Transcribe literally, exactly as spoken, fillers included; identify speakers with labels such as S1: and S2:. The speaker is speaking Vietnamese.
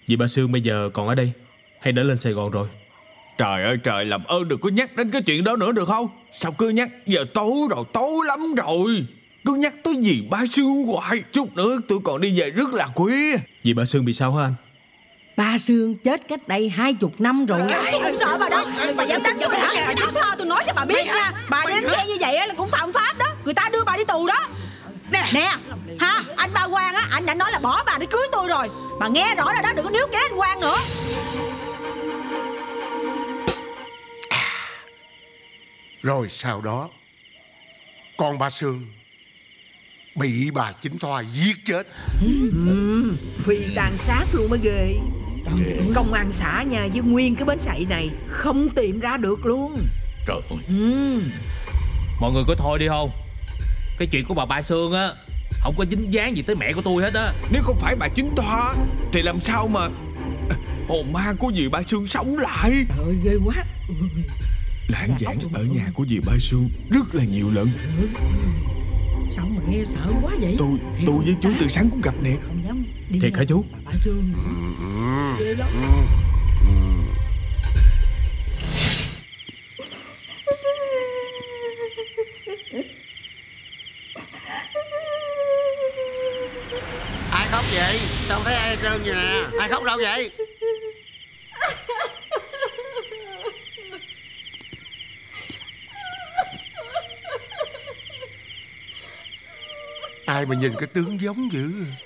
S1: Dì Ba Sương bây giờ còn ở đây hay đã lên Sài Gòn rồi?
S2: Trời ơi trời, làm ơn đừng có nhắc đến cái chuyện đó nữa được không? Sao cứ nhắc, giờ tối rồi, tối lắm rồi. Cứ nhắc tới dì Ba Sương hoài. Chút nữa tôi còn đi về rất là khuya.
S1: Dì Ba Sương bị sao hả anh?
S3: Ba Sương chết cách đây hai chục năm rồi.
S4: Tôi không sợ bà đâu. Bà dám đánh tôi hả? Thôi tôi nói cho bà biết nha. Bà đánh ghen như vậy là cũng phạm pháp đó. Người ta đưa bà đi tù đó. Nè Nè ha, anh Ba Quang á, anh đã nói là bỏ bà để cưới tôi rồi. Bà nghe rõ rồi đó, đừng có níu kéo anh Quang nữa.
S5: Rồi sau đó con Ba Sương bị bà Chính Thoa giết chết.
S3: ừ, Phi tàn sát luôn mới ghê. Công an xã nhà với nguyên cái bến sậy này không tìm ra được luôn.
S6: Trời ơi.
S3: ừ.
S6: Mọi người có thôi đi không? Cái chuyện của bà Ba Sương á không có dính dáng gì tới mẹ của tôi hết á.
S2: Nếu không phải bà Chính Thoa thì làm sao mà hồn ma của dì Ba Sương sống lại?
S3: Trời ơi ghê quá.
S2: Lãng giảng ở nhà của dì Ba Sương rất là nhiều lần.
S3: Sao mà nghe sợ quá vậy?
S2: Tôi tôi với chú từ sáng cũng gặp nè.
S3: Không dám đi.
S1: Thiệt hả chú?
S3: Ba Sương ghê lắm.
S5: Ai khóc vậy? Sao không thấy ai hết trơn vậy nè? Ai khóc đâu vậy? Ai mà nhìn cái tướng giống dữ.